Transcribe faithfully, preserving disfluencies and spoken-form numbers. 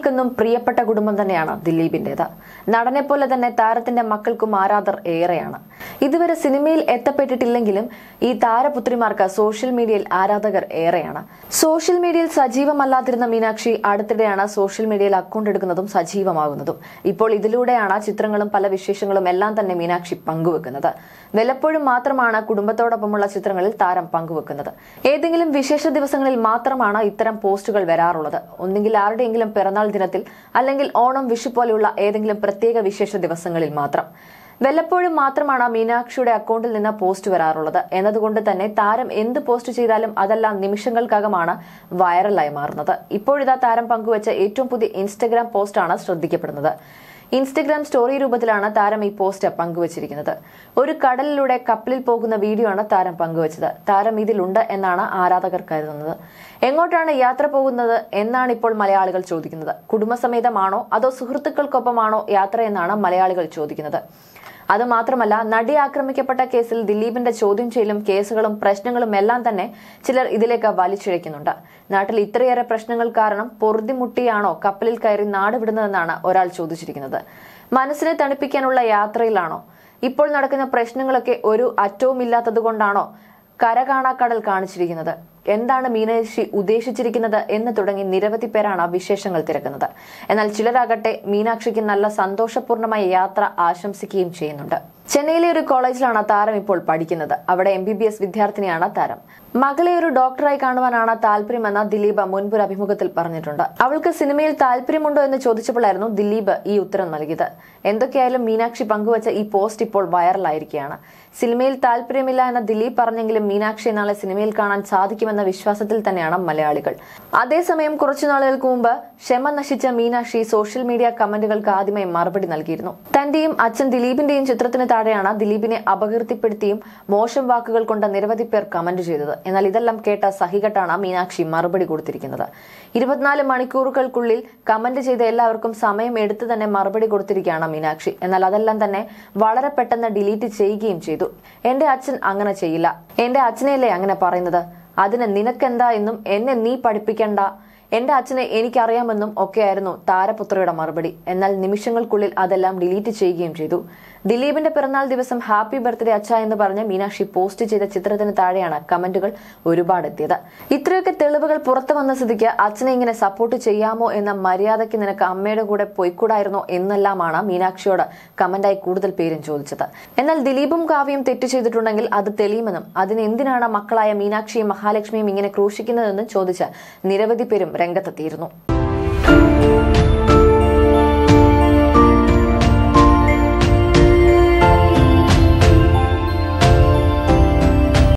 മലയാളികൾക്കെന്നും പ്രിയപ്പെട്ട കുടുംബം തന്നെയാണ് ദിലീപിന്റേത്. നടനെ പോലെ തന്നെ താരത്തിന്റെ മക്കൾക്കും ആരാധകർ ഏറെയാണ്. ഇതുവരെ സിനിമയിൽ എത്തപ്പെട്ടിട്ടില്ലെങ്കിലും ഈ താരപുത്രിമാർക്ക് സോഷ്യൽ മീഡിയയിൽ ആരാധകർ ഏറെയാണ്. സോഷ്യൽ മീഡിയയിൽ സജീവമല്ലാതിരുന്ന മീനാക്ഷി അടുത്തിടെയാണ് സോഷ്യൽ മീഡിയയിൽ അക്കൗണ്ട് എടുക്കുന്നതും സജീവമാകുന്നതും. ഇപ്പോൾ ഇതിലൂടെയാണ് ചിത്രങ്ങളും പല വിശേഷങ്ങളും എല്ലാം തന്നെ മീനാക്ഷി പങ്കുവെക്കുന്നത്. വല്ലപ്പോഴും മാത്രമാണ് കുടുംബത്തോടൊപ്പമുള്ള ചിത്രങ്ങളിൽ താരം പങ്കുവെക്കുന്നത്. ഏതെങ്കിലും വിശേഷ ദിവസങ്ങളിൽ മാത്രമാണ് ഇത്തരം പോസ്റ്റുകൾ വരാറുള്ളത്. ഒന്നുകിൽ ആരുടെയെങ്കിലും പിറന്നാൾ ദിനത്തിൽ, അല്ലെങ്കിൽ ഓണം, വിഷു പോലെയുള്ള ഏതെങ്കിലും പ്രത്യേക വിശേഷ ദിവസങ്ങളിൽ മാത്രം. വല്ലപ്പോഴും മാത്രമാണ് മീനാക്ഷിയുടെ അക്കൗണ്ടിൽ നിന്ന് പോസ്റ്റ് വരാറുള്ളത്. എന്നതുകൊണ്ട് തന്നെ താരം എന്ത് പോസ്റ്റ് ചെയ്താലും അതെല്ലാം നിമിഷങ്ങൾക്കകമാണ് വൈറലായി മാറുന്നത്. ഇപ്പോഴിതാ താരം പങ്കുവച്ച ഏറ്റവും പുതിയ ഇൻസ്റ്റഗ്രാം പോസ്റ്റാണ് ശ്രദ്ധിക്കപ്പെടുന്നത്. ഇൻസ്റ്റഗ്രാം സ്റ്റോറി രൂപത്തിലാണ് താരം ഈ പോസ്റ്റ് പങ്കുവച്ചിരിക്കുന്നത്. ഒരു കടലിലൂടെ കപ്പലിൽ പോകുന്ന വീഡിയോ ആണ് താരം പങ്കുവച്ചത്. താരം ഇതിലുണ്ട് എന്നാണ് ആരാധകർ കരുതുന്നത്. എങ്ങോട്ടാണ് യാത്ര പോകുന്നത് എന്നാണ് ഇപ്പോൾ മലയാളികൾ ചോദിക്കുന്നത്. കുടുംബസമേതമാണോ അതോ സുഹൃത്തുക്കൾക്കൊപ്പമാണോ യാത്ര എന്നാണ് മലയാളികൾ ചോദിക്കുന്നത്. അത് മാത്രമല്ല, നടി ആക്രമിക്കപ്പെട്ട കേസിൽ ദിലീപിന്റെ ചോദ്യം ചെയ്യലും കേസുകളും പ്രശ്നങ്ങളും എല്ലാം തന്നെ ചിലർ ഇതിലേക്ക് വലിച്ചിഴയ്ക്കുന്നുണ്ട്. നാട്ടിൽ ഇത്രയേറെ പ്രശ്നങ്ങൾ കാരണം പൊറുതിമുട്ടിയാണോ കപ്പലിൽ കയറി നാട് വിടുന്നതെന്നാണ് ഒരാൾ ചോദിച്ചിരിക്കുന്നത്. മനസ്സിനെ തണുപ്പിക്കാനുള്ള യാത്രയിലാണോ? ഇപ്പോൾ നടക്കുന്ന പ്രശ്നങ്ങളൊക്കെ ഒരു അറ്റവുമില്ലാത്തതുകൊണ്ടാണോ കരകാണാ കടൽ കാണിച്ചിരിക്കുന്നത്? എന്താണ് മീനാക്ഷി ഉദ്ദേശിച്ചിരിക്കുന്നത് എന്ന് തുടങ്ങി നിരവധി പേരാണ് വിശേഷങ്ങൾ തിരക്കുന്നത്. എന്നാൽ ചിലരാകട്ടെ മീനാക്ഷിക്ക് നല്ല സന്തോഷപൂർണമായ യാത്ര ആശംസിക്കുകയും ചെയ്യുന്നുണ്ട്. ചെന്നൈയിലെ ഒരു കോളേജിലാണ് താരം ഇപ്പോൾ പഠിക്കുന്നത്. അവിടെ എം ബി ബി എസ് വിദ്യാർത്ഥിനിയാണ് താരം. മകളെ ഒരു ഡോക്ടറായി കാണുവാനാണ് താല്പര്യമെന്ന് ദിലീപ് മുൻപൊരു അഭിമുഖത്തിൽ പറഞ്ഞിട്ടുണ്ട്. അവൾക്ക് സിനിമയിൽ താല്പര്യമുണ്ടോ എന്ന് ചോദിച്ചപ്പോഴായിരുന്നു ദിലീപ് ഈ ഉത്തരം നൽകിയത്. എന്തൊക്കെയായാലും മീനാക്ഷി പങ്കുവച്ച ഈ പോസ്റ്റ് ഇപ്പോൾ വൈറലായിരിക്കുകയാണ്. സിനിമയിൽ താല്പര്യമില്ല എന്ന ദിലീപ് പറഞ്ഞെങ്കിലും മീനാക്ഷി നാളെ സിനിമയിൽ കാണാൻ സാധിക്കുമെന്ന വിശ്വാസത്തിൽ തന്നെയാണ് മലയാളികൾ. അതേസമയം കുറച്ചു നാളുകൾക്ക് മുമ്പ് ക്ഷമ നശിച്ച മീനാക്ഷി സോഷ്യൽ മീഡിയ കമന്റുകൾക്ക് ആദ്യമായി മറുപടി നൽകിയിരുന്നു. തന്റെയും അച്ഛൻ ദിലീപിന്റെയും ചിത്രത്തിന് താഴെയാണ് ദിലീപിനെ അപകീർത്തിപ്പെടുത്തിയും മോശം വാക്കുകൾ കൊണ്ട് നിരവധി പേർ കമന്റ് ചെയ്തത്. എന്നാൽ ഇതെല്ലാം കേട്ട സഹികെട്ടാണ് മീനാക്ഷി മറുപടി കൊടുത്തിരിക്കുന്നത്. ഇരുപത്തിനാല് മണിക്കൂറുകൾക്കുള്ളിൽ കമന്റ് ചെയ്ത എല്ലാവർക്കും സമയം എടുത്തു തന്നെ മറുപടി കൊടുത്തിരിക്കുകയാണ് മീനാക്ഷി. എന്നാൽ അതെല്ലാം തന്നെ വളരെ പെട്ടെന്ന് ഡിലീറ്റ് ചെയ്യുകയും ചെയ്തു. എന്റെ അച്ഛൻ അങ്ങനെ ചെയ്യില്ല, എന്റെ അച്ഛനെയല്ലേ അങ്ങനെ പറയുന്നത്, അതിന് നിനക്കെന്താ എന്നും എന്നെ നീ പഠിപ്പിക്കണ്ട, എന്റെ അച്ഛനെ എനിക്കറിയാമെന്നും ഒക്കെയായിരുന്നു താരപുത്രിയുടെ മറുപടി. എന്നാൽ നിമിഷങ്ങൾക്കുള്ളിൽ അതെല്ലാം ഡിലീറ്റ് ചെയ്യുകയും ചെയ്തു. ദിലീപിന്റെ പിറന്നാൾ ദിവസം ഹാപ്പി ബർത്ത്ഡേ അച്ഛ എന്ന് പറഞ്ഞ് മീനാക്ഷി പോസ്റ്റ് ചെയ്ത ചിത്രത്തിന് താഴെയാണ് കമന്റുകൾ ഒരുപാട് എത്തിയത്. ഇത്രയൊക്കെ തെളിവുകൾ പുറത്തു വന്ന സ്ഥിതിക്ക് അച്ഛനെ ഇങ്ങനെ സപ്പോർട്ട് ചെയ്യാമോ എന്ന മര്യാദയ്ക്ക് നിനക്ക് അമ്മയുടെ കൂടെ പൊയ്ക്കൂടായിരുന്നോ എന്നെല്ലാമാണ് മീനാക്ഷിയോട് കമന്റായി കൂടുതൽ പേരും ചോദിച്ചത്. എന്നാൽ ദിലീപും കാവ്യയും തെറ്റ് ചെയ്തിട്ടുണ്ടെങ്കിൽ അത് തെളിയുമെന്നും അതിന് എന്തിനാണ് മക്കളായ മീനാക്ഷിയും മഹാലക്ഷ്മിയും ഇങ്ങനെ ക്രൂശിക്കുന്നതെന്നും ചോദിച്ച് നിരവധി പേരും രംഗത്തെത്തിയിരുന്നു.